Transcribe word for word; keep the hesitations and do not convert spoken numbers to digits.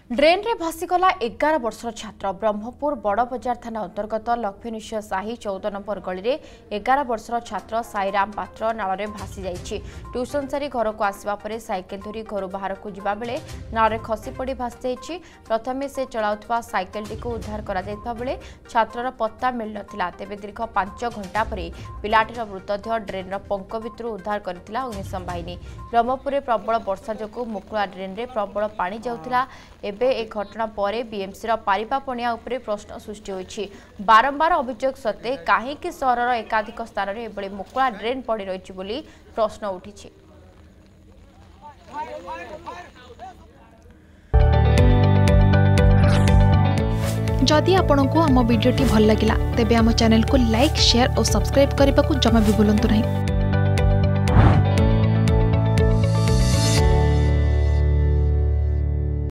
Drain रे भासीगला एगार वर्षर छात्र ब्रह्मपुर बड़ बजार थाना अंतर्गत लक्ष्मीनिश्चय साही चौदह नंबर गली में एगार वर्षर छात्र साईराम पात्र नाल में भासी जाइछि। ट्यूशन सारी घर को आसवा परे साइकेल धरी घर बाहर को जिबा बेले नाल में खसी पड़ी भासी जाइछि। प्रथमे से चलाउथवा साइकेलटी को उद्धार करा जायता बेले छात्रर पत्ता मिल नथिला। तेबे दीर्घ पांच घंटा परे पिलाटीर मृतदेह ड्रेन पंक भितर उद्धार करथिला अग्निशम बाहिनी। ब्रह्मपुर में प्रबल वर्षा जोगु मुकुला ड्रेन रे प्रबल पानी जाउथिला। एबे ए घटना पर बीएमसी पारिपा पणिया उपरे प्रश्न सृष्टि होइछि। बारंबार अभियोग सत्ते काहेकि सहरर एकाधिक स्थान में एभली मुकुला ड्रेन पड़ी रहिछि बोली प्रश्न उठिछि। जदि आपंक आम भिडी भल लगा तेब आम चैनल को लाइक शेयर और सब्सक्राइब करने को जमा भी भूलु नहीं।